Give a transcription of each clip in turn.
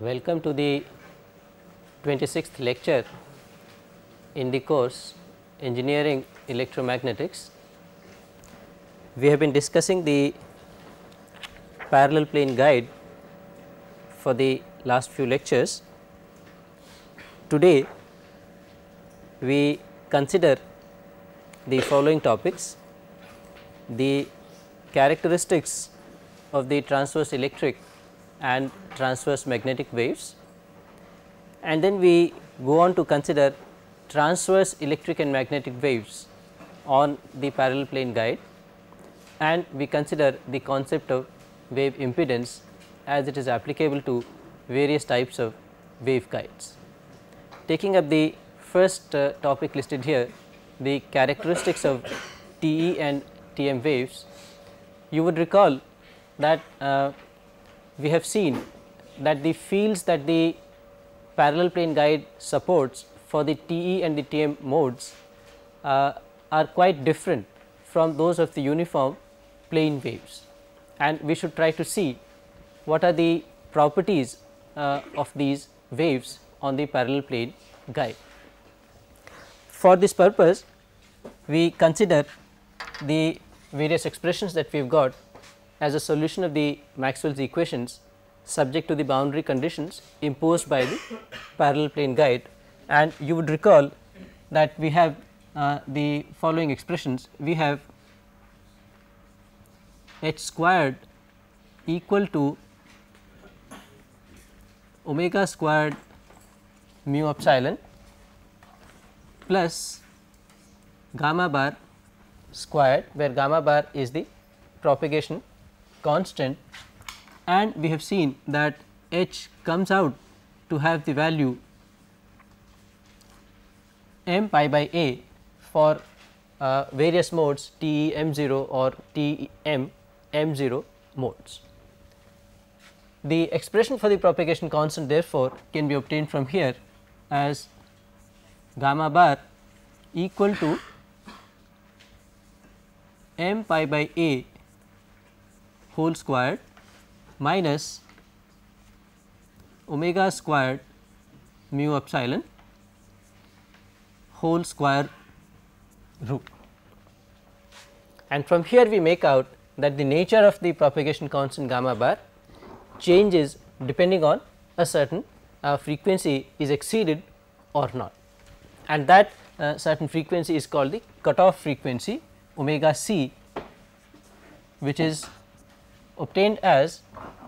Welcome to the 26th lecture in the course Engineering Electromagnetics. We have been discussing the parallel plane guide for the last few lectures. Today, we consider the following topics: the characteristics of the transverse electric and transverse magnetic waves, and then we go on to consider transverse electric and magnetic waves on the parallel plane guide, and we consider the concept of wave impedance as it is applicable to various types of waveguides. Taking up the first topic listed here, the characteristics of TE and TM waves, you would recall that we have seen that the fields that the parallel plane guide supports for the TE and the TM modes are quite different from those of the uniform plane waves, and we should try to see what are the properties of these waves on the parallel plane guide. For this purpose, we consider the various expressions that we have got as a solution of the Maxwell's equations subject to the boundary conditions imposed by the parallel plane guide, and you would recall that we have the following expressions. We have h squared equal to omega squared mu epsilon plus gamma bar squared, where gamma bar is the propagation constant, and we have seen that h comes out to have the value m pi by a for various modes T e m0 or T m m0 modes. The expression for the propagation constant therefore can be obtained from here as gamma bar equal to m pi by a whole squared minus omega squared mu epsilon whole square root. And from here we make out that the nature of the propagation constant gamma bar changes depending on a certain frequency is exceeded or not, and that certain frequency is called the cutoff frequency omega c, which is obtained as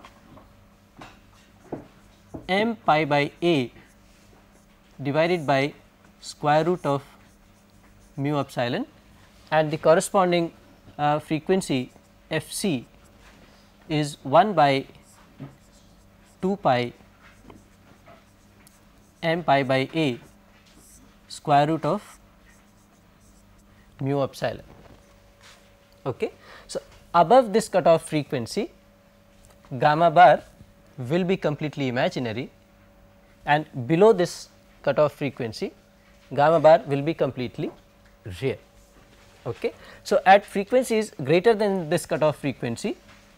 m pi by a divided by square root of mu epsilon, and the corresponding frequency f c is 1 by 2 pi m pi by a square root of mu epsilon. Okay. So, above this cutoff frequency gamma bar will be completely imaginary, and below this cutoff frequency gamma bar will be completely real. Okay. So, at frequencies greater than this cutoff frequency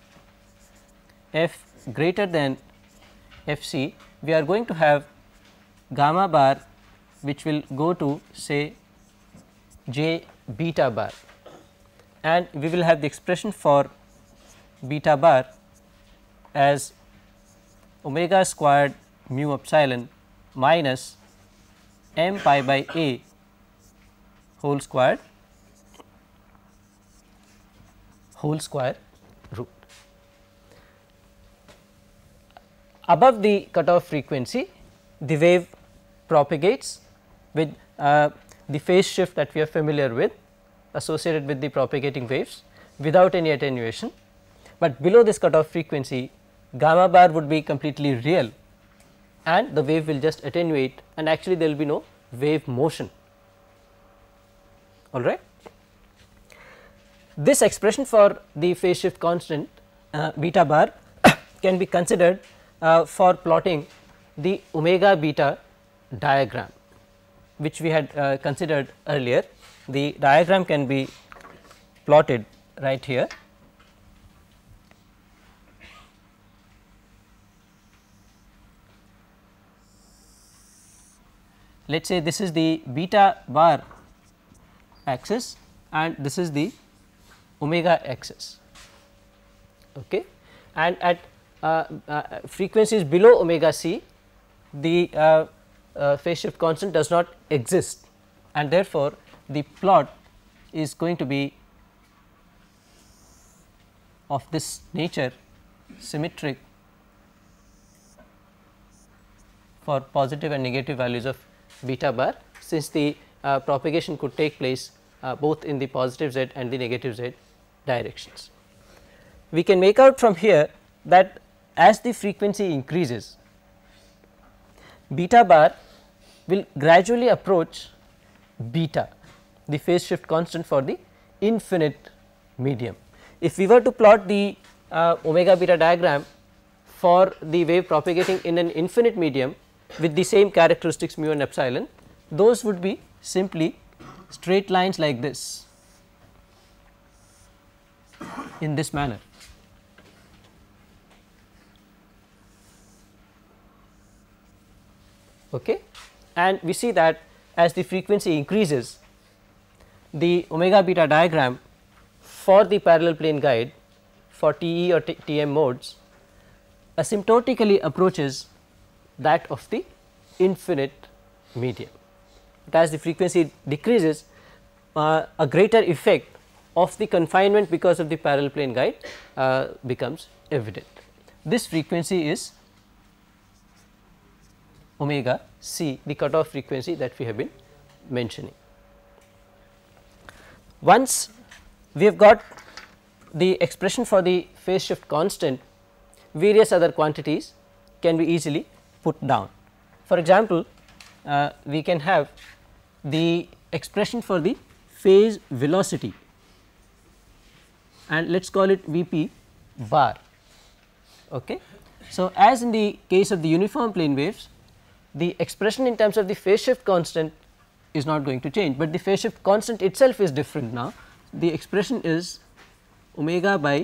f greater than f c, we are going to have gamma bar which will go to say j beta bar, and we will have the expression for beta bar as omega squared mu epsilon minus m pi by a whole square root. Above the cutoff frequency, the wave propagates with the phase shift that we are familiar with associated with the propagating waves without any attenuation, but below this cutoff frequency gamma bar would be completely real and the wave will just attenuate, and actually there will be no wave motion. All right. This expression for the phase shift constant beta bar can be considered for plotting the omega beta diagram, which we had considered earlier. The diagram can be plotted right here. let us say this is the beta bar axis and this is the omega axis, okay. And at frequencies below omega c, the phase shift constant does not exist, and therefore, the plot is going to be of this nature, symmetric for positive and negative values of beta bar, since the propagation could take place both in the positive z and the negative z directions. We can make out from here that as the frequency increases, beta bar will gradually approach beta, the phase shift constant for the infinite medium. If we were to plot the omega beta diagram for the wave propagating in an infinite medium with the same characteristics mu and epsilon, those would be simply straight lines like this, in this manner. Okay. And we see that as the frequency increases, the omega beta diagram for the parallel plane guide for TE or TM modes asymptotically approaches that of the infinite medium. But as the frequency decreases, a greater effect of the confinement because of the parallel plane guide becomes evident. This frequency is omega c, the cutoff frequency that we have been mentioning. Once we have got the expression for the phase shift constant, various other quantities can be easily put down. For example, we can have the expression for the phase velocity, and let us call it Vp bar. Okay. So, as in the case of the uniform plane waves, the expression in terms of the phase shift constant is not going to change, but the phase shift constant itself is different now. The expression is omega by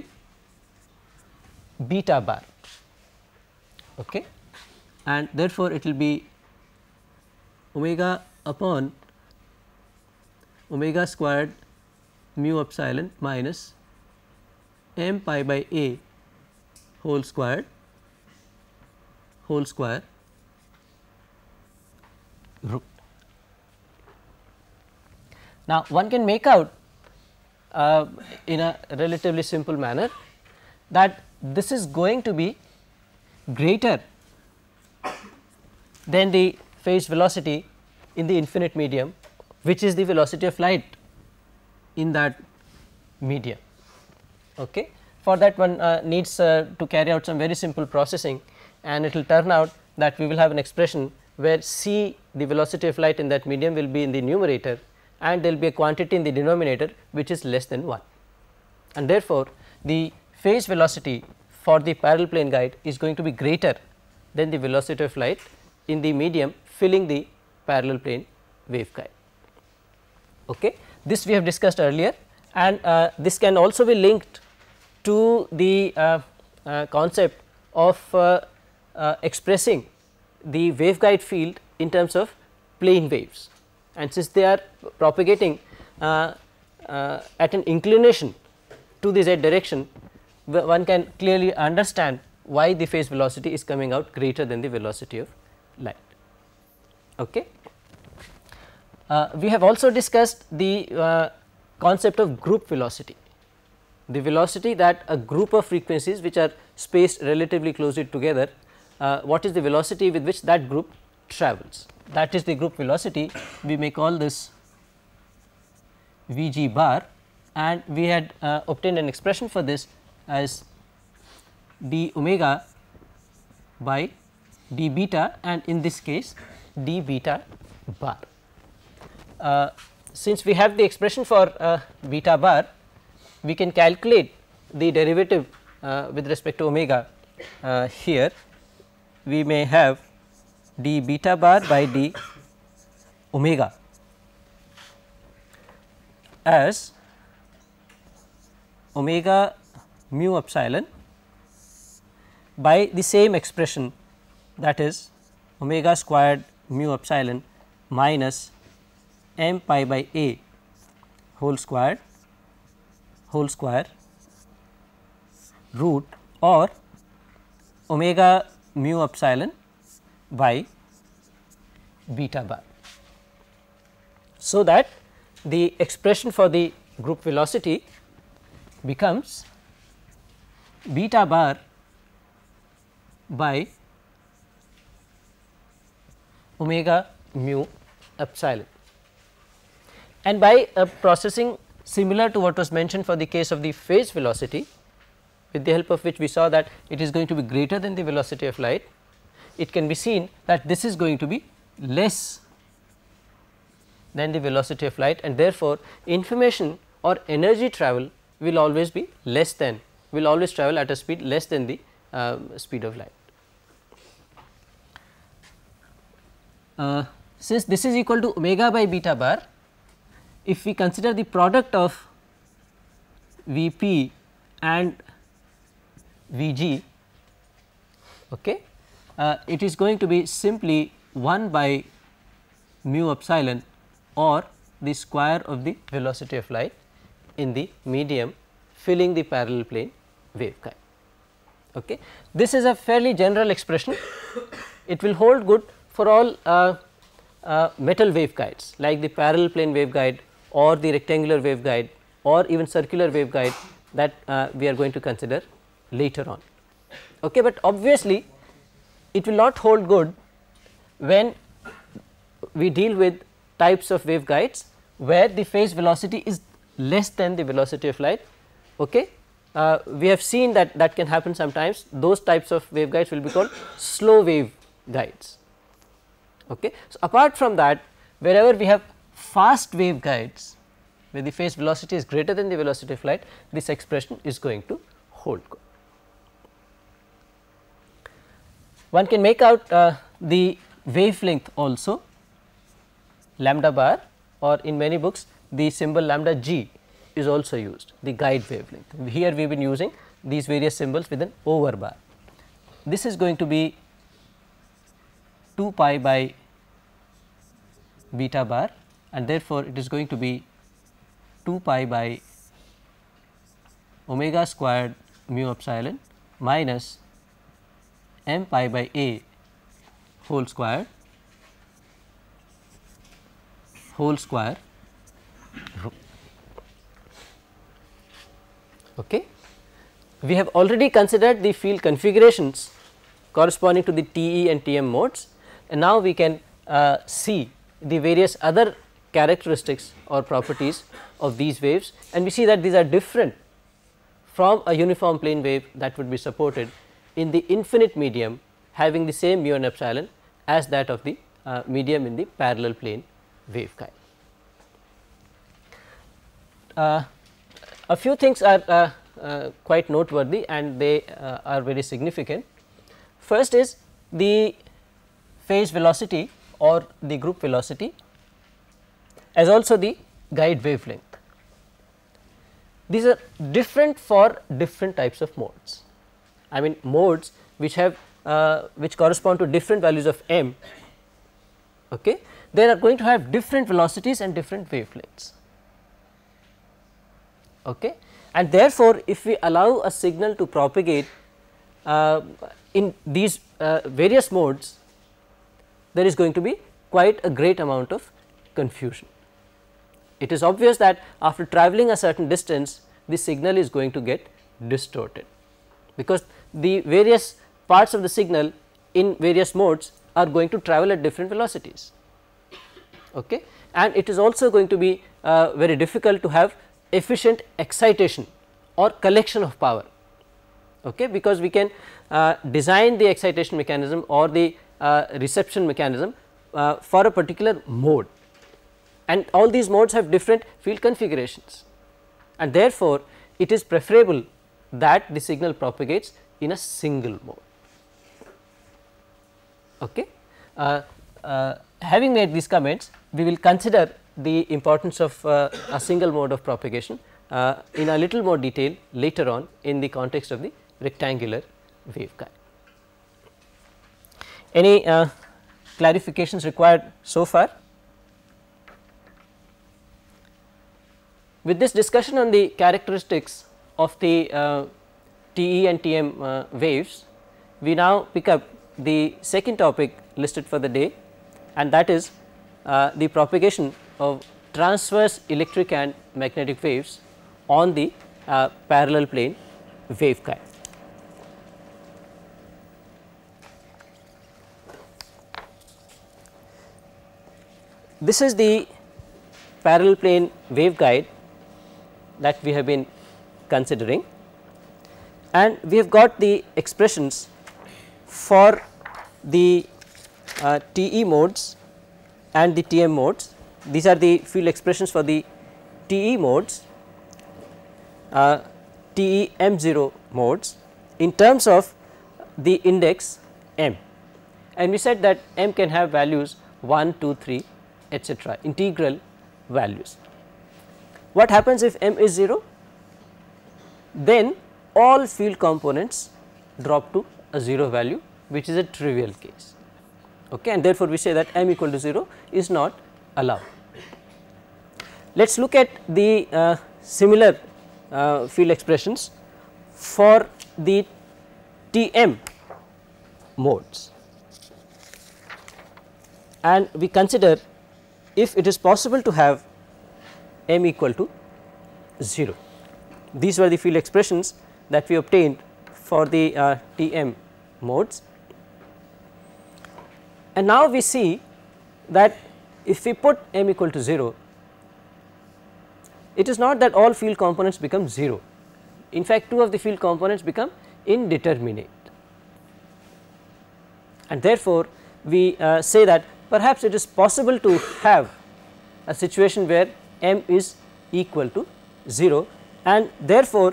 beta bar, okay. And therefore, it will be omega upon omega squared mu epsilon minus m pi by a whole square root. Now, one can make out in a relatively simple manner that this is going to be greater than the phase velocity in the infinite medium, which is the velocity of light in that medium. Okay. For that, one needs to carry out some very simple processing, and it will turn out that we will have an expression where c, the velocity of light in that medium, will be in the numerator, and there will be a quantity in the denominator which is less than 1, and therefore, the phase velocity for the parallel plane guide is going to be greater than the velocity of light in the medium filling the parallel plane waveguide. Okay. This we have discussed earlier, and this can also be linked to the concept of expressing the waveguide field in terms of plane waves, and since they are propagating at an inclination to the z direction, one can clearly understand why the phase velocity is coming out greater than the velocity of light. Okay. We have also discussed the concept of group velocity, the velocity that a group of frequencies which are spaced relatively closely together, what is the velocity with which that group travels, that is the group velocity. We may call this Vg bar, and we had obtained an expression for this as d omega by d beta, and in this case d beta bar. Since we have the expression for beta bar, we can calculate the derivative with respect to omega. Here we may have d beta bar by d omega as omega mu epsilon by the same expression, that is omega squared mu epsilon minus m pi by a whole square root or omega mu epsilon by beta bar. So that the expression for the group velocity becomes beta bar by omega mu epsilon. And by a processing similar to what was mentioned for the case of the phase velocity, with the help of which we saw that it is going to be greater than the velocity of light, it can be seen that this is going to be less than the velocity of light, and therefore, information or energy travel will always be less than, will always travel at a speed less than the speed of light. Since this is equal to omega by beta bar, if we consider the product of V p and V g, okay, it is going to be simply 1 by mu epsilon or the square of the velocity of light in the medium filling the parallel plane waveguide. Okay. This is a fairly general expression. It will hold good for all metal waveguides like the parallel plane waveguide or the rectangular waveguide or even circular waveguide that we are going to consider later on. Okay, but obviously, it will not hold good when we deal with types of waveguides where the phase velocity is less than the velocity of light. Okay. We have seen that that can happen sometimes. Those types of waveguides will be called slow wave guides. Okay. So, apart from that, wherever we have fast waveguides where the phase velocity is greater than the velocity of light, this expression is going to hold good. One can make out the wavelength also, lambda bar, or in many books the symbol lambda g is also used, the guide wavelength. Here we have been using these various symbols with an over bar. This is going to be 2 pi by beta bar, and therefore, it is going to be 2 pi by omega squared mu epsilon minus m pi by a whole square rho. Okay. We have already considered the field configurations corresponding to the TE and TM modes, and now we can see the various other characteristics or properties of these waves, and we see that these are different from a uniform plane wave that would be supported in the infinite medium having the same mu and epsilon as that of the medium in the parallel plane waveguide. A few things are quite noteworthy and they are very significant. First is the phase velocity or the group velocity as also the guide wavelength. These are different for different types of modes. I mean modes which have which correspond to different values of m, okay, they are going to have different velocities and different wavelengths. Okay. And therefore, if we allow a signal to propagate in these various modes, there is going to be quite a great amount of confusion. It is obvious that after travelling a certain distance, the signal is going to get distorted, because the various parts of the signal in various modes are going to travel at different velocities. Okay. And it is also going to be very difficult to have efficient excitation or collection of power, okay, because we can design the excitation mechanism or the reception mechanism for a particular mode, and all these modes have different field configurations, and therefore, it is preferable that the signal propagates in a single mode. Okay. Having made these comments, we will consider the importance of a single mode of propagation in a little more detail later on in the context of the rectangular waveguide. Any clarifications required so far? With this discussion on the characteristics of the TE and TM waves, we now pick up the second topic listed for the day, and that is the propagation of transverse electric and magnetic waves on the parallel plane waveguide. This is the parallel plane waveguide that we have been considering, and we have got the expressions for the TE modes and the TM modes. These are the field expressions for the TE modes, TE M0 modes in terms of the index m, and we said that m can have values 1, 2, 3 etc., integral values. What happens if m is 0? Then all field components drop to a 0 value, which is a trivial case, okay, and therefore, we say that m equal to 0 is not allowed. Let us look at the similar field expressions for the TM modes, and we consider if it is possible to have m equal to 0. These were the field expressions that we obtained for the TM modes, and now we see that if we put m equal to 0, it is not that all field components become 0. In fact, 2 of the field components become indeterminate, and therefore, we say that perhaps it is possible to have a situation where m is equal to 0, and therefore,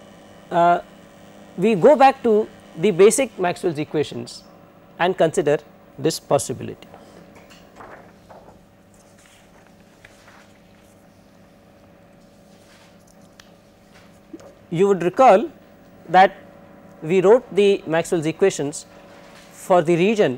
we go back to the basic Maxwell's equations and consider this possibility. You would recall that we wrote the Maxwell's equations for the region,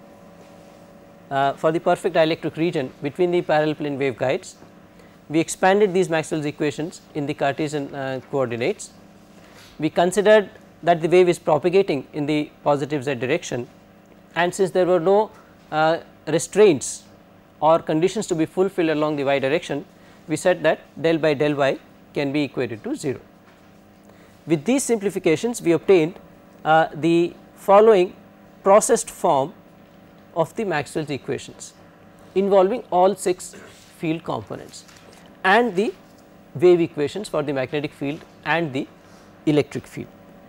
for the perfect dielectric region between the parallel plane waveguides. We expanded these Maxwell's equations in the Cartesian coordinates. We considered that the wave is propagating in the positive z direction, and since there were no restraints or conditions to be fulfilled along the y direction, we said that del by del y can be equated to 0. With these simplifications, we obtained the following processed form of the Maxwell's equations involving all 6 field components and the wave equations for the magnetic field and the electric field.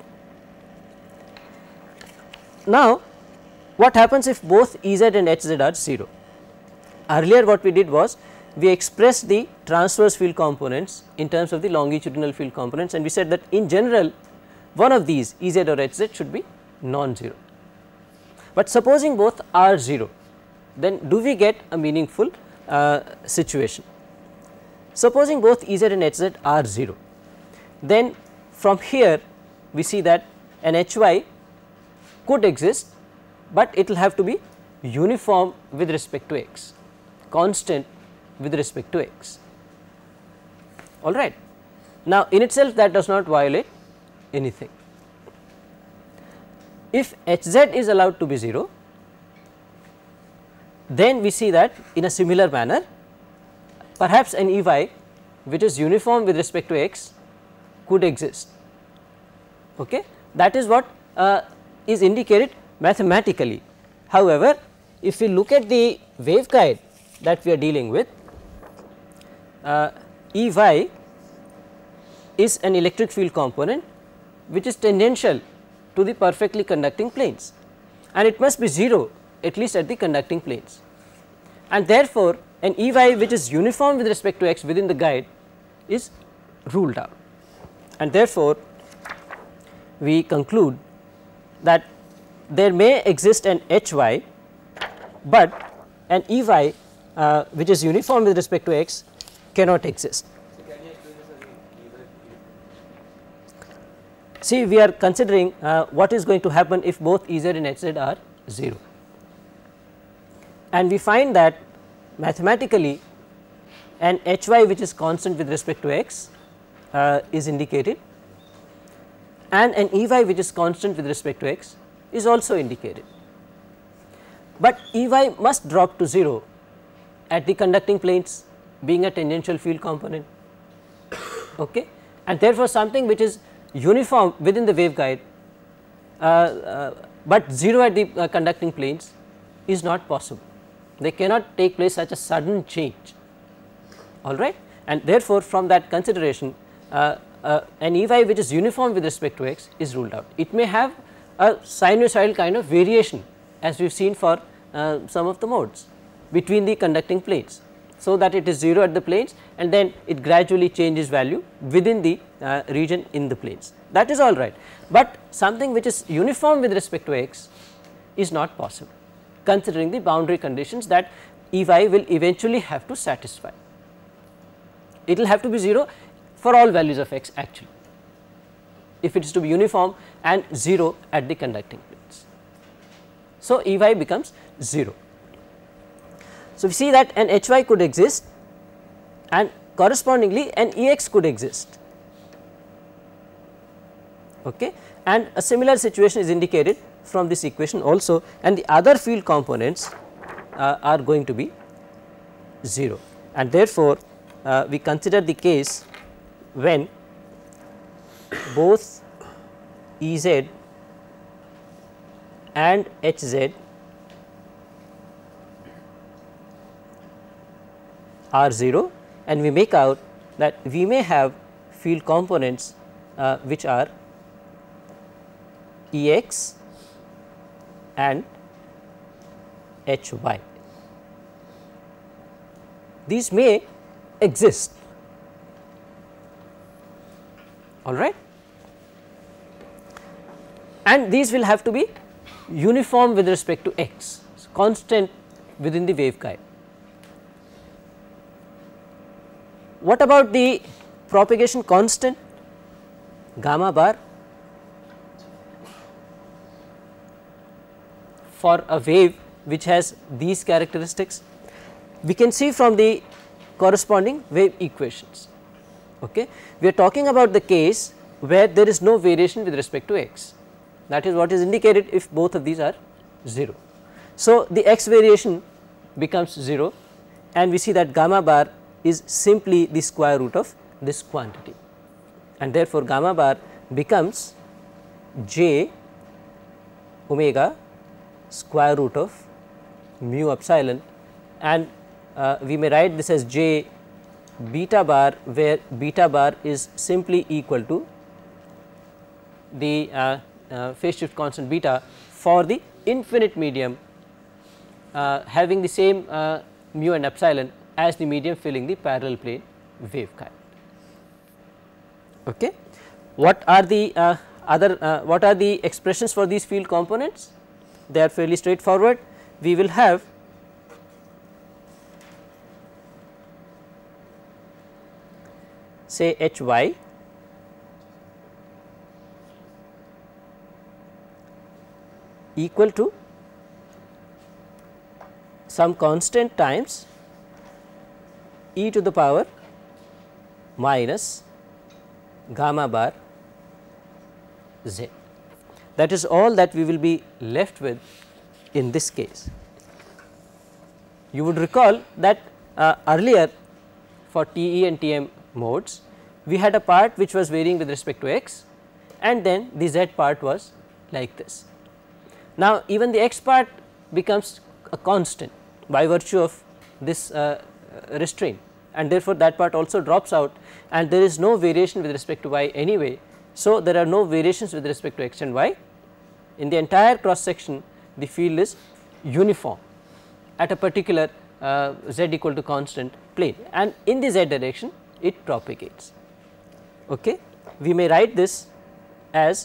Now, what happens if both Ez and Hz are 0? Earlier what we did was we expressed the transverse field components in terms of the longitudinal field components, and we said that in general one of these Ez or Hz should be non-zero. But supposing both are 0, then do we get a meaningful situation? Supposing both Ez and Hz are 0, then from here we see that an Hy could exist, but it will have to be uniform with respect to x, constant with respect to x. All right. Now, in itself that does not violate anything. If Hz is allowed to be 0, then we see that in a similar manner perhaps an Ey which is uniform with respect to x could exist. Okay? That is what is indicated mathematically. However, if we look at the waveguide that we are dealing with, Ey is an electric field component which is tangential to the perfectly conducting planes, and it must be 0 at least at the conducting planes, and therefore, an Ey which is uniform with respect to x within the guide is ruled out, and therefore, we conclude that there may exist an Hy, but an Ey which is uniform with respect to x cannot exist. So can you explain this again? See, we are considering what is going to happen if both Ez and Hz are 0, and we find that mathematically an Hy which is constant with respect to x is indicated, and an Ey which is constant with respect to x is also indicated. But Ey must drop to 0 at the conducting planes being a tangential field component, okay. And therefore, something which is uniform within the waveguide but 0 at the conducting planes is not possible. They cannot take place such a sudden change, all right. And therefore, from that consideration an Ey which is uniform with respect to x is ruled out. It may have a sinusoidal kind of variation as we have seen for some of the modes between the conducting planes, so that it is 0 at the planes and then it gradually changes value within the region in the planes, that is all right. But something which is uniform with respect to x is not possible, considering the boundary conditions that Ey will eventually have to satisfy. It will have to be 0 for all values of x actually, if it is to be uniform and 0 at the conducting planes. So, Ey becomes 0. So, we see that an Hy could exist and correspondingly an Ex could exist, okay. And a similar situation is indicated from this equation also, and the other field components are going to be 0, and therefore, we consider the case when both Ez and Hz are 0, and we make out that we may have field components which are Ex and Hy. These may exist, all right, and these will have to be uniform with respect to x, constant within the waveguide. What about the propagation constant gamma bar for a wave which has these characteristics? We can see from the corresponding wave equations, okay. We are talking about the case where there is no variation with respect to x, that is what is indicated if both of these are 0. So, the x variation becomes 0 and we see that gamma bar is simply the square root of this quantity, and therefore, gamma bar becomes j omega square root of mu epsilon, and we may write this as j beta bar, where beta bar is simply equal to the phase shift constant beta for the infinite medium having the same mu and epsilon as the medium filling the parallel plane waveguide. Okay. What are the what are the expressions for these field components? They are fairly straightforward. We will have say Hy equal to some constant times e to the power minus gamma bar z. That is all that we will be left with in this case. You would recall that earlier for TE and TM modes we had a part which was varying with respect to x, and then the z part was like this. Now, even the x part becomes a constant by virtue of this restraint, and therefore, that part also drops out and there is no variation with respect to y anyway. So, there are no variations with respect to x and y. In the entire cross section the field is uniform at a particular z equal to constant plane, and in the z direction it propagates. Okay. We may write this as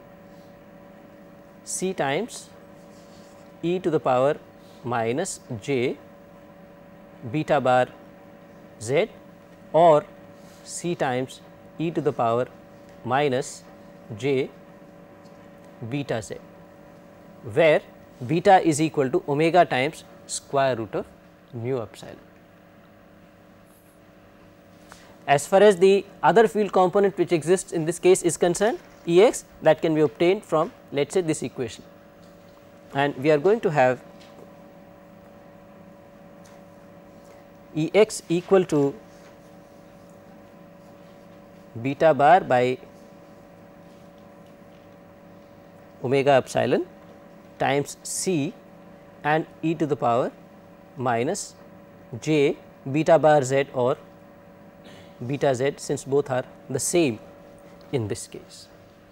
c times e to the power minus j beta bar z, or c times e to the power minus j beta z, where beta is equal to omega times square root of mu epsilon. As far as the other field component which exists in this case is concerned, E x, that can be obtained from let us say this equation, and we are going to have E x equal to beta bar by omega epsilon times c and e to the power minus j beta bar z or beta z, since both are the same in this case.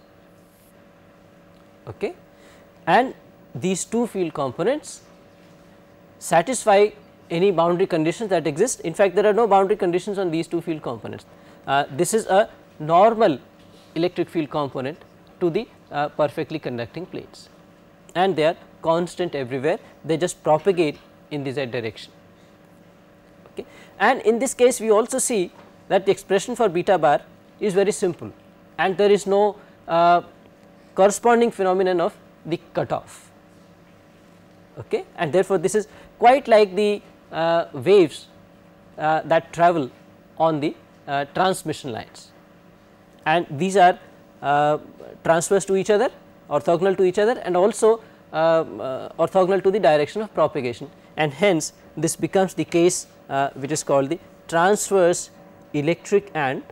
Okay. And these two field components satisfy any boundary conditions that exist. In fact, there are no boundary conditions on these two field components. This is a normal electric field component to the perfectly conducting plates, and they are constant everywhere, they just propagate in the z direction. Okay. And in this case we also see that the expression for beta bar is very simple, and there is no corresponding phenomenon of the cutoff. Okay. And therefore, this is quite like the waves that travel on the transmission lines, and these are transverse to each other, orthogonal to each other, and also orthogonal to the direction of propagation, and hence this becomes the case which is called the transverse electric and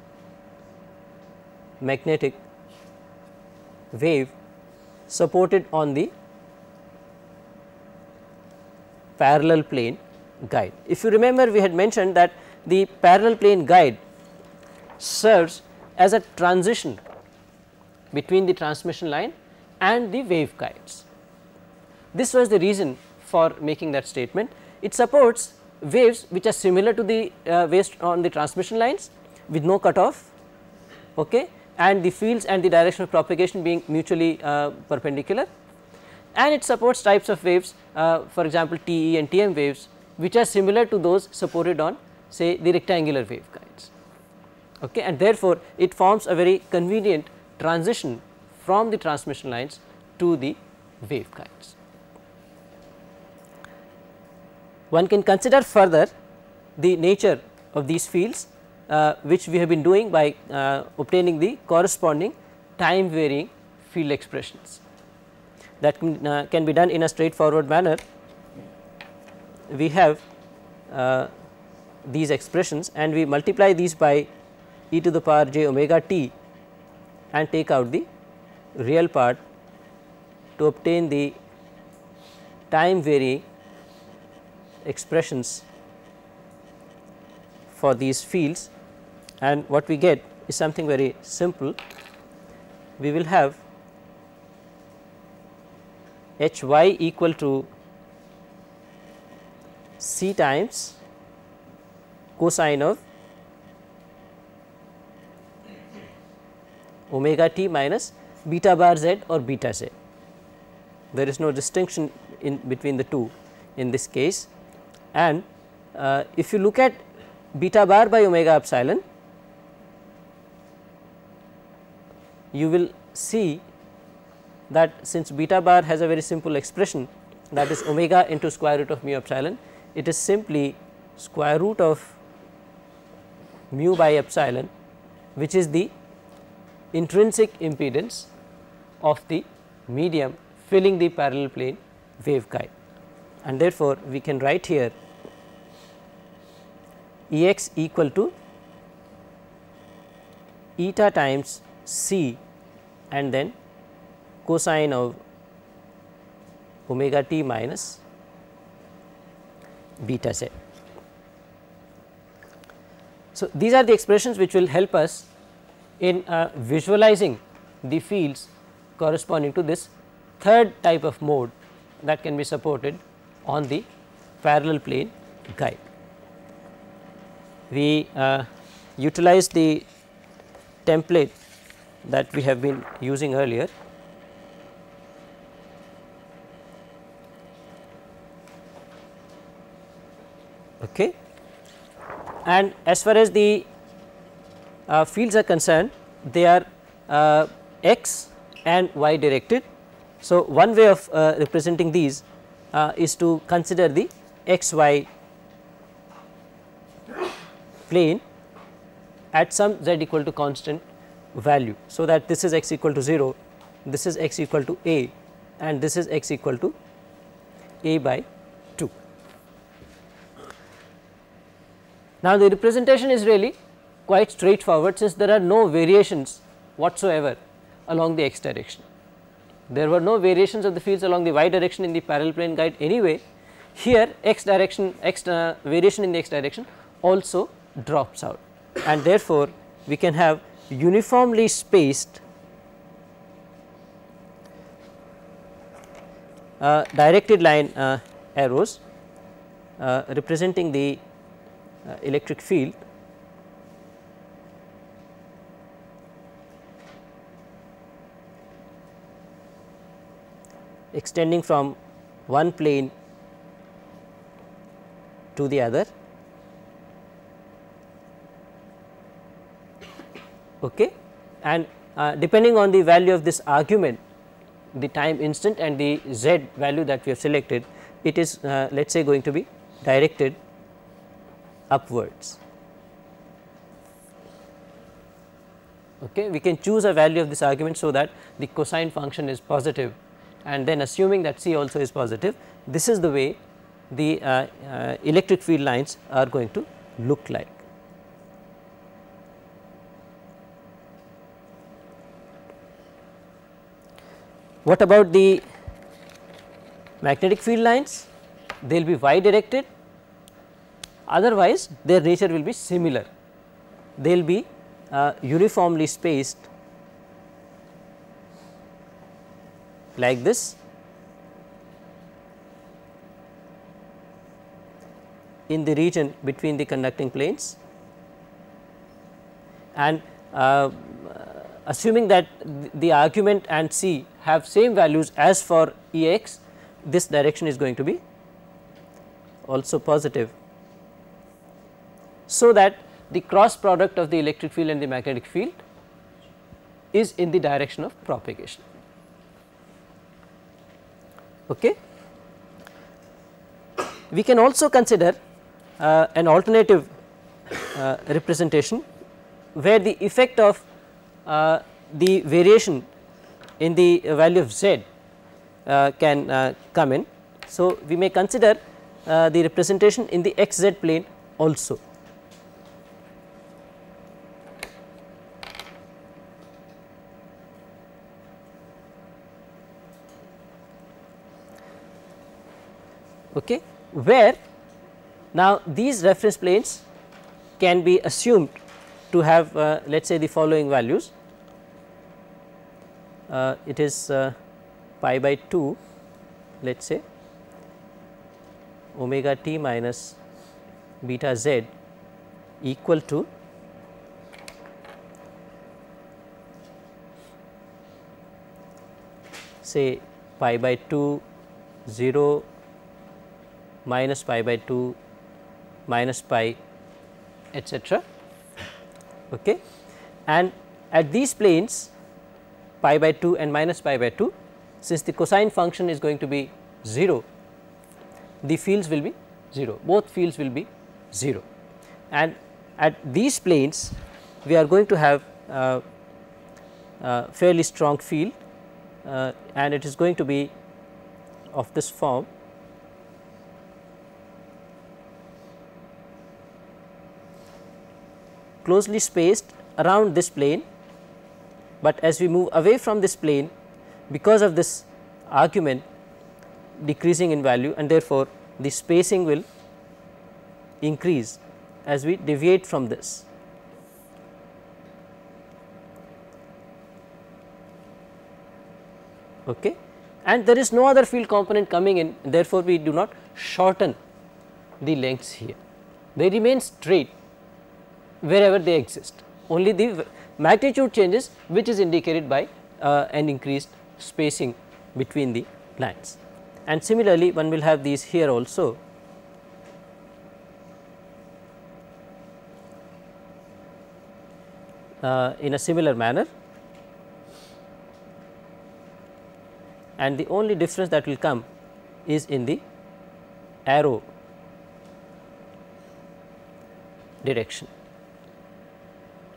magnetic wave supported on the parallel plane guide. If you remember, we had mentioned that the parallel plane guide serves as a transition between the transmission line and the wave guides. This was the reason for making that statement. It supports waves which are similar to the waves on the transmission lines with no cutoff, okay, and the fields and the direction of propagation being mutually perpendicular, and it supports types of waves, for example, TE and TM waves, which are similar to those supported on say the rectangular wave guides. Okay, and therefore, it forms a very convenient transition from the transmission lines to the wave guides. One can consider further the nature of these fields, which we have been doing by obtaining the corresponding time varying field expressions. That can be done in a straightforward manner. We have these expressions, and we multiply these by e to the power j omega t and take out the real part to obtain the time varying expressions for these fields, and what we get is something very simple. We will have h y equal to c times cosine of omega t minus beta bar z or beta z. There is no distinction in between the two in this case, and if you look at beta bar by omega epsilon, you will see that since beta bar has a very simple expression, that is omega into square root of mu epsilon, it is simply square root of mu by epsilon, which is the intrinsic impedance of the medium filling the parallel plane waveguide, and therefore, we can write here E x equal to eta times c and then cosine of omega t minus beta z. So, these are the expressions which will help us in visualizing the fields corresponding to this third type of mode that can be supported on the parallel plane guide. We utilize the template that we have been using earlier. Okay. And as far as the fields are concerned, they are x and y directed. So, one way of representing these is to consider the x y plane at some z equal to constant value. So, that this is x equal to 0, this is x equal to a, and this is x equal to a by 2. Now, the representation is really quite straightforward, since there are no variations whatsoever along the x direction. There were no variations of the fields along the y direction in the parallel plane guide anyway. Here x direction, variation in the x direction also drops out, and therefore, we can have uniformly spaced directed line arrows representing the electric field extending from one plane to the other. Okay. And depending on the value of this argument, the time instant and the z value that we have selected, it is let us say going to be directed upwards. Okay. We can choose a value of this argument, so that the cosine function is positive, and then assuming that C also is positive, this is the way the electric field lines are going to look like. What about the magnetic field lines? They will be y directed, otherwise their nature will be similar. They will be uniformly spaced like this in the region between the conducting planes, and assuming that the argument and C have same values as for E x, this direction is going to be also positive. So, that the cross product of the electric field and the magnetic field is in the direction of propagation. Okay. We can also consider an alternative representation, where the effect of the variation in the value of z can come in. So, we may consider the representation in the x z plane also. Okay, where now these reference planes can be assumed to have let us say the following values. It is pi by 2, let us say omega t minus beta z equal to say pi by 2 0 minus pi by 2 minus pi etc. Okay. And at these planes pi by 2 and minus pi by 2, since the cosine function is going to be 0, the fields will be 0, both fields will be 0, and at these planes we are going to have fairly strong field, and it is going to be of this form. Closely spaced around this plane, but as we move away from this plane, because of this argument decreasing in value, and therefore, the spacing will increase as we deviate from this. Okay. And there is no other field component coming in, therefore, we do not shorten the lengths here, they remain straight wherever they exist, only the magnitude changes, which is indicated by an increased spacing between the lines. And similarly, one will have these here also. In a similar manner, and the only difference that will come is in the arrow direction.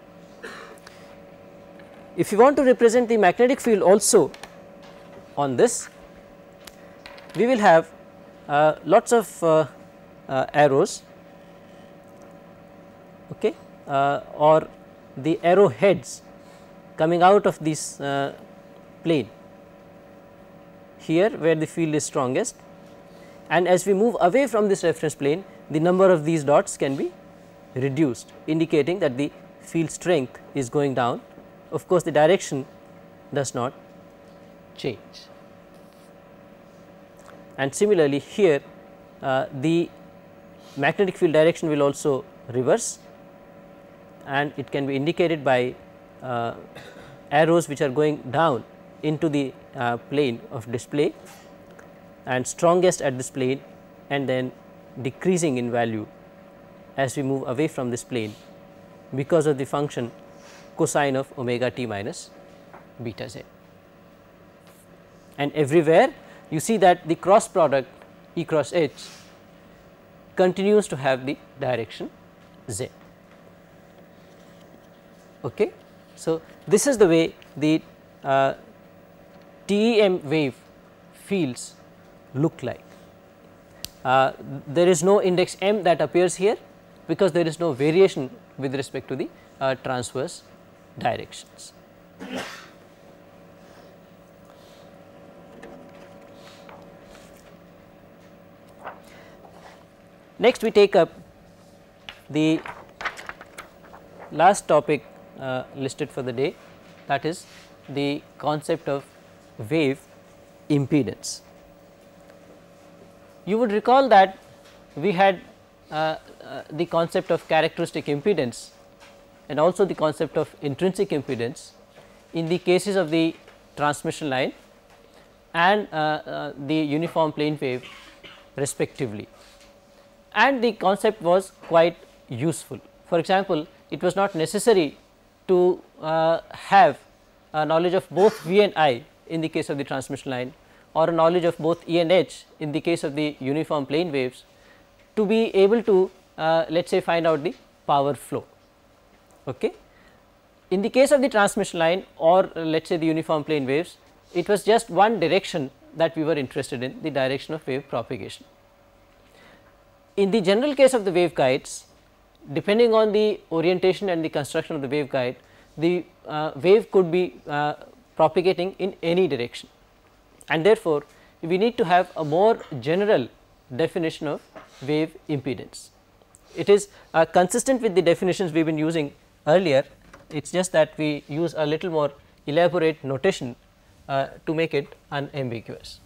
If you want to represent the magnetic field also on this, we will have lots of arrows, okay, or the arrow heads coming out of this plane here where the field is strongest, and as we move away from this reference plane, the number of these dots can be reduced, indicating that the field strength is going down. Of course, the direction does not change. And similarly, here the magnetic field direction will also reverse, and it can be indicated by arrows which are going down into the plane of display and strongest at this plane, and then decreasing in value as we move away from this plane because of the function cosine of omega t minus beta z. And everywhere you see that the cross product E cross H continues to have the direction z. Okay. So, this is the way the TEM wave fields look like. There is no index m that appears here, because there is no variation with respect to the transverse directions. Next, we take up the last topic listed for the day, that is the concept of wave impedance. You would recall that we had the concept of characteristic impedance and also the concept of intrinsic impedance in the cases of the transmission line and the uniform plane wave respectively, and the concept was quite useful. For example, it was not necessary to have a knowledge of both V and I in the case of the transmission line, or a knowledge of both E and H in the case of the uniform plane waves, to be able to let us say find out the power flow. Okay. In the case of the transmission line or let us say the uniform plane waves, it was just one direction that we were interested in, the direction of wave propagation. In the general case of the waveguides, depending on the orientation and the construction of the waveguide, the wave could be propagating in any direction, and therefore, we need to have a more general definition of wave impedance. It is consistent with the definitions we have been using earlier, it is just that we use a little more elaborate notation to make it unambiguous.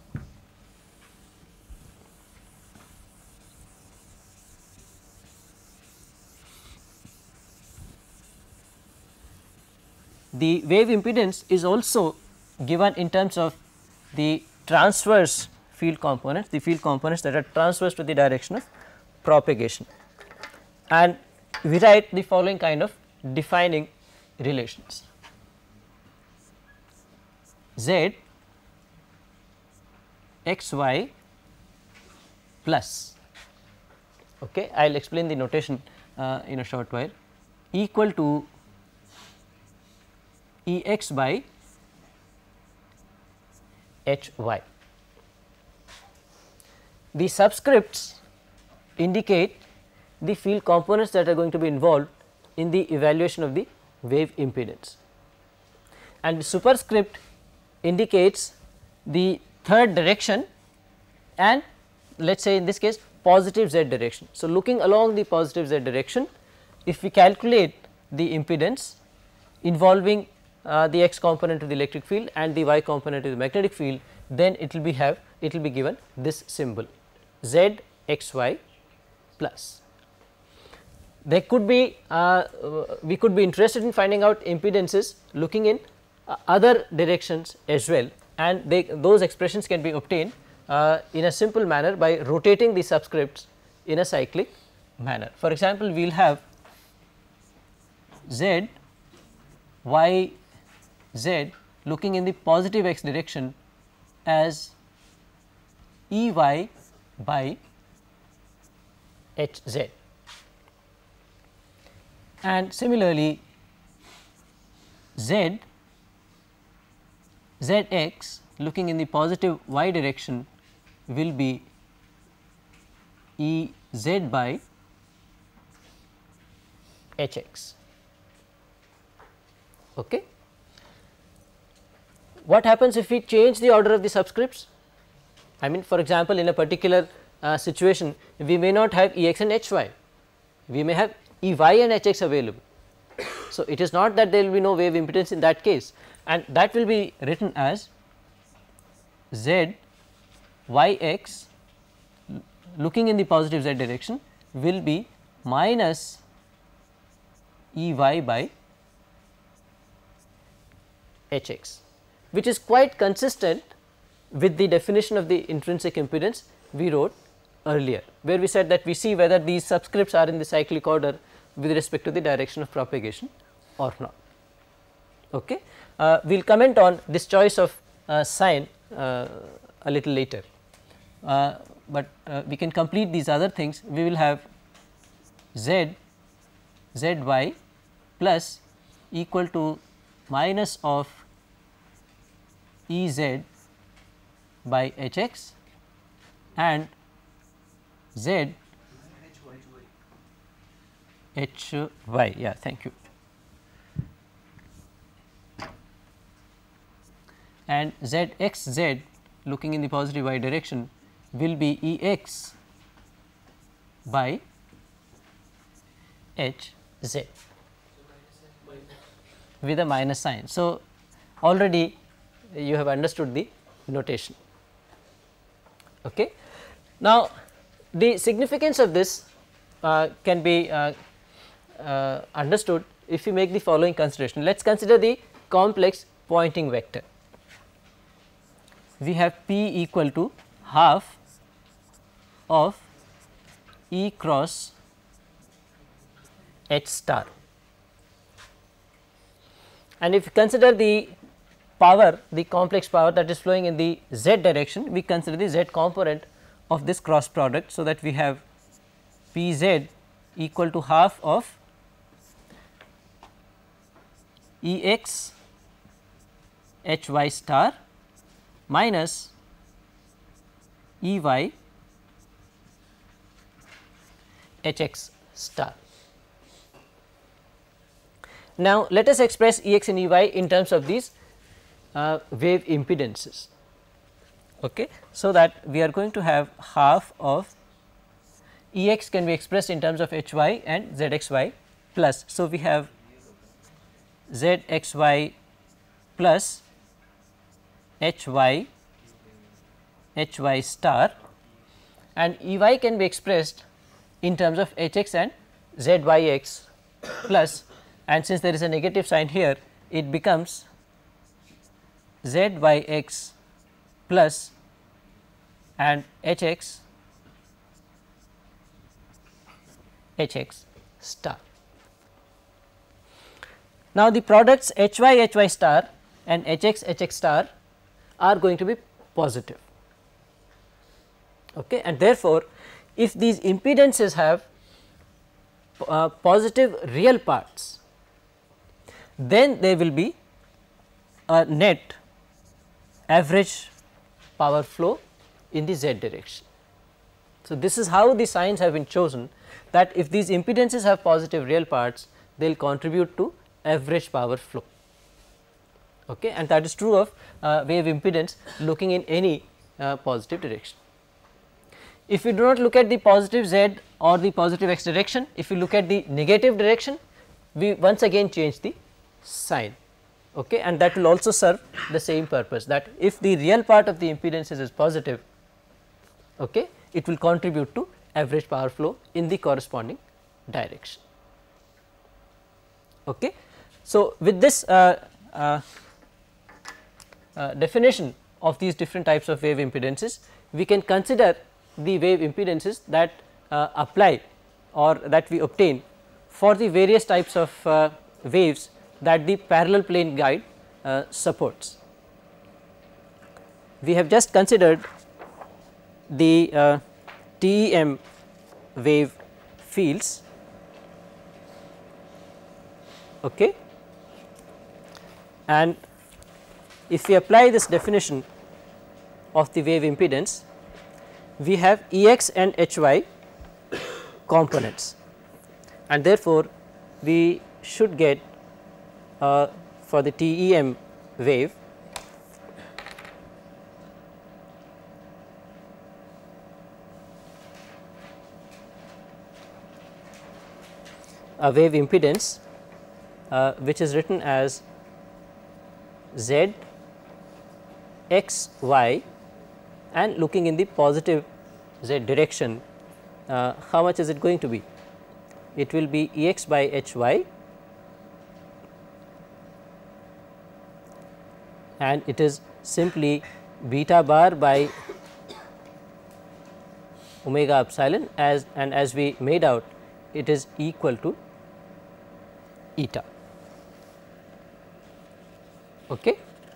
The wave impedance is also given in terms of the transverse field components, the field components that are transverse to the direction of propagation, and we write the following kind of defining relations: z x y plus, okay, I will explain the notation in a short while, equal to E x by h y. The subscripts indicate the field components that are going to be involved in the evaluation of the wave impedance, and the superscript indicates the third direction and let us say in this case positive z direction. So, looking along the positive z direction, if we calculate the impedance involving the x component of the electric field and the y component of the magnetic field, then it will be given this symbol z x y plus. There could be we could be interested in finding out impedances looking in other directions as well, and those expressions can be obtained in a simple manner by rotating the subscripts in a cyclic manner. For example, we will have z y z looking in the positive x direction as E y by h z, and similarly z Z x looking in the positive y direction will be E z by h x. Okay. What happens if we change the order of the subscripts? I mean, for example, in a particular situation we may not have E x and H y, we may have E y and H x available. So, it is not that there will be no wave impedance in that case, and that will be written as Z y x looking in the positive z direction will be minus E y by H x, which is quite consistent with the definition of the intrinsic impedance we wrote earlier, where we said that we see whether these subscripts are in the cyclic order with respect to the direction of propagation or not. Okay. We will comment on this choice of sign a little later, but we can complete these other things. We will have z z y plus equal to minus of E z by H x and z H y, yeah, thank you, and z x z looking in the positive y direction will be E x by H z with a minus sign. So, already you have understood the notation. Okay. Now, the significance of this can be understood if you make the following consideration. Let us consider the complex Poynting vector. We have P equal to half of E cross H star, and if you consider the power, the complex power that is flowing in the z direction, we consider the z component of this cross product. So, that we have P z equal to half of E x H y star minus E y H x star. Now, let us express E x and E y in terms of these wave impedances. Okay. So, that we are going to have half of E x can be expressed in terms of H y and Z x y plus. So, we have Z x y plus H y star, and E y can be expressed in terms of H x and Z y x plus, and since there is a negative sign here, it becomes Z y x plus and H x star. Now, the products H y star and H x star are going to be positive, okay, and therefore, if these impedances have positive real parts, then there will be a net average power flow in the z direction. So, this is how the signs have been chosen, that if these impedances have positive real parts, they will contribute to average power flow, okay, and that is true of wave impedance looking in any positive direction. If you do not look at the positive z or the positive x direction, if you look at the negative direction, we once again change the sign, okay, and that will also serve the same purpose, that if the real part of the impedances is positive, okay, it will contribute to average power flow in the corresponding direction. Okay. So, with this definition of these different types of wave impedances, we can consider the wave impedances that apply or that we obtain for the various types of waves that the parallel plane guide supports. We have just considered the TEM wave fields, okay, and if we apply this definition of the wave impedance, we have E x and H y components, and therefore, we should get for the TEM wave a wave impedance which is written as Z x y, and looking in the positive z direction, how much is it going to be? It will be E x by H y, and it is simply beta bar by omega epsilon, as we made out, it is equal to eta. Okay.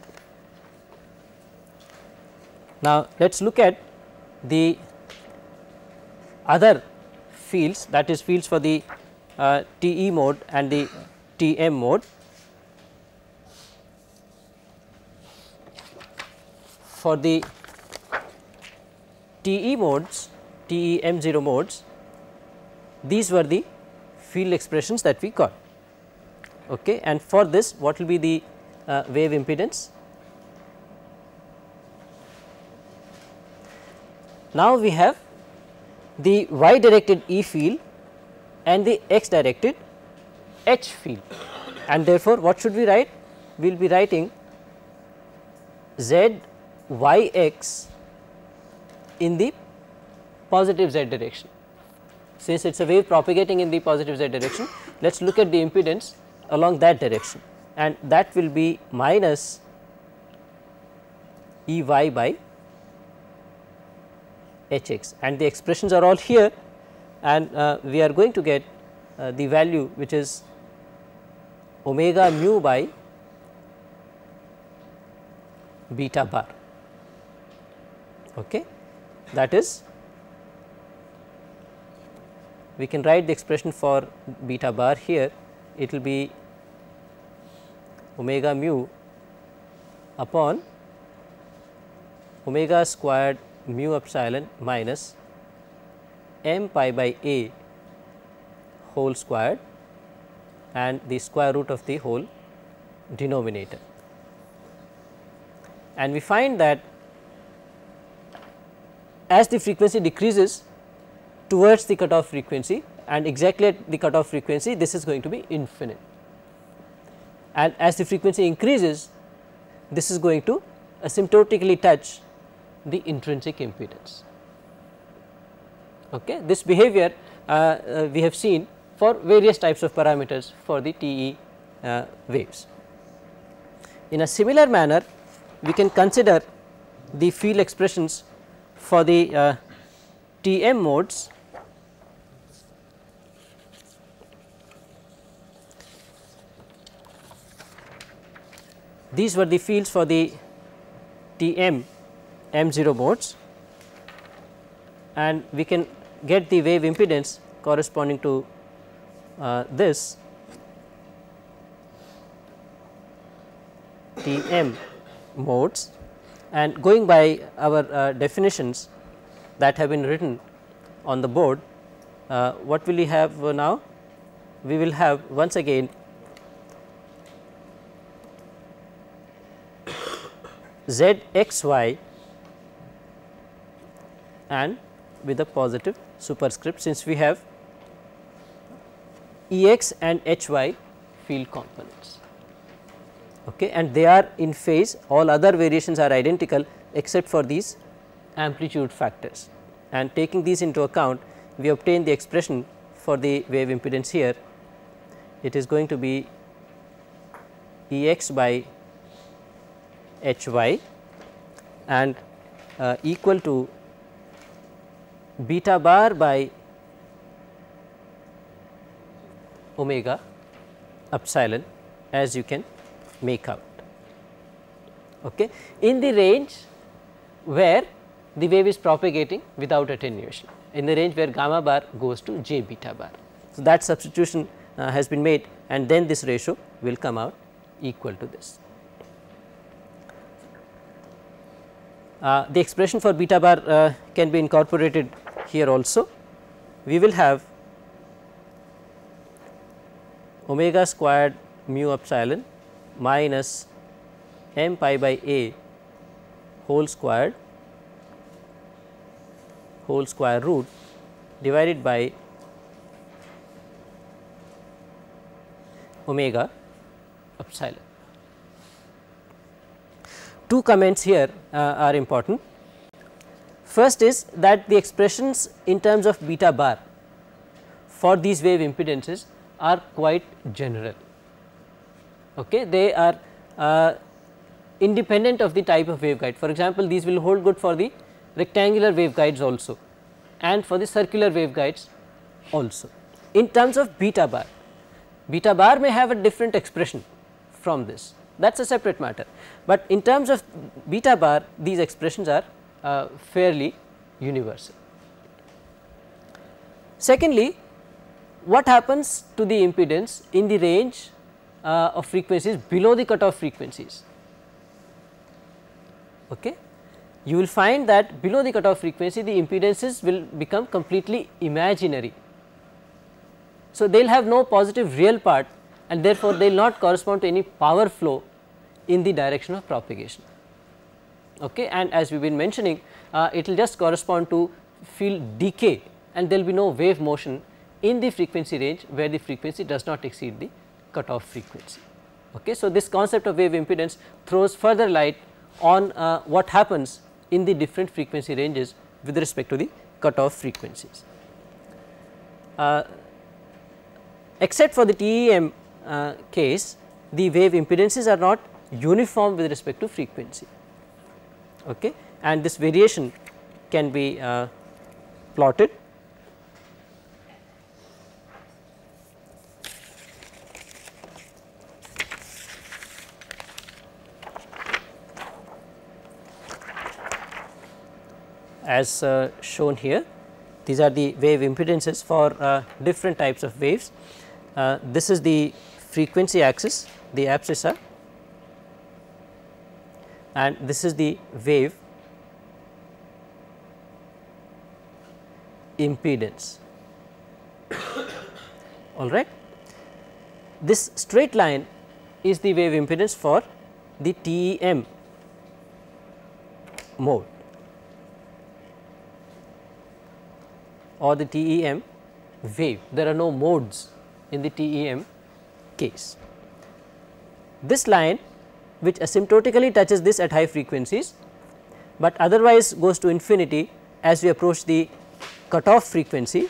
Now, let us look at the other fields, that is fields for the TE mode and the TM mode. For the TE modes, TE M0 modes, these were the field expressions that we got. Okay. And for this, what will be the wave impedance? Now, we have the y directed E field and the x directed H field, and therefore, what should we write? We will be writing Z y x in the positive z direction. Since it is a wave propagating in the positive z direction, let us look at the impedance along that direction, and that will be minus E y by H x, and the expressions are all here, and we are going to get the value which is omega mu by beta bar. Okay. That is, we can write the expression for beta bar here, it will be omega mu upon omega squared mu epsilon minus m pi by a whole squared and the square root of the whole denominator. And we find that as the frequency decreases towards the cutoff frequency, and exactly at the cutoff frequency, this is going to be infinite, and as the frequency increases, this is going to asymptotically touch the intrinsic impedance. Okay. This behavior we have seen for various types of parameters for the TE waves. In a similar manner, we can consider the field expressions for the TM modes. These were the fields for the TM M0 modes, and we can get the wave impedance corresponding to this TM modes, and going by our definitions that have been written on the board, what will we have now? We will have once again Z x y and with a positive superscript, since we have E x and H y field components. Okay, and they are in phase, all other variations are identical except for these amplitude factors, and taking these into account, we obtain the expression for the wave impedance here. It is going to be E x by H y and equal to beta bar by omega epsilon, as you can make out. Okay. In the range where the wave is propagating without attenuation, in the range where gamma bar goes to j beta bar. So, that substitution has been made, and then this ratio will come out equal to this. The expression for beta bar can be incorporated here also. We will have omega squared mu epsilon minus m pi by a whole square root divided by omega epsilon. Two comments here are important. First is that the expressions in terms of beta bar for these wave impedances are quite general. Okay. They are independent of the type of waveguide. For example, these will hold good for the rectangular waveguides also and for the circular waveguides also. In terms of beta bar may have a different expression from this, that is a separate matter, but in terms of beta bar these expressions are fairly universal. Secondly, what happens to the impedance in the range of frequencies below the cutoff frequencies? Okay. You will find that below the cutoff frequency the impedances will become completely imaginary. So, they will have no positive real part and therefore, they will not correspond to any power flow in the direction of propagation. Okay. And as we have been mentioning, it will just correspond to field decay and there will be no wave motion in the frequency range where the frequency does not exceed the cutoff frequency. Okay. So, this concept of wave impedance throws further light on what happens in the different frequency ranges with respect to the cutoff frequencies. Except for the TEM case, the wave impedances are not uniform with respect to frequency, okay, and this variation can be plotted. As shown here, these are the wave impedances for different types of waves. This is the frequency axis, the abscissa, and this is the wave impedance. All right. This straight line is the wave impedance for the TEM mode or the TEM wave. There are no modes in the TEM case. This line, which asymptotically touches this at high frequencies, but otherwise goes to infinity as we approach the cutoff frequency,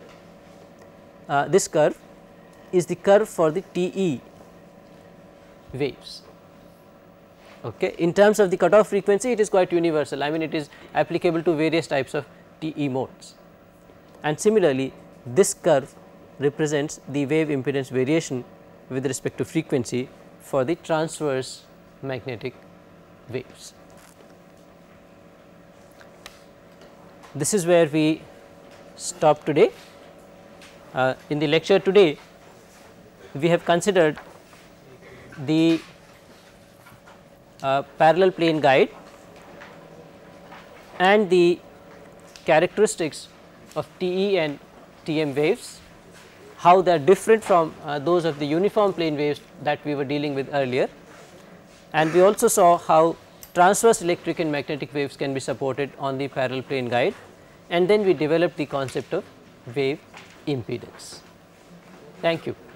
this curve is the curve for the TE waves. Okay. In terms of the cutoff frequency, it is quite universal. I mean, it is applicable to various types of TE modes. And similarly, this curve represents the wave impedance variation with respect to frequency for the transverse magnetic waves. This is where we stop today. In the lecture today, we have considered the parallel plane guide and the characteristics of TE and TM waves, how they are different from those of the uniform plane waves that we were dealing with earlier, and we also saw how transverse electric and magnetic waves can be supported on the parallel plane guide, and then we developed the concept of wave impedance. Thank you.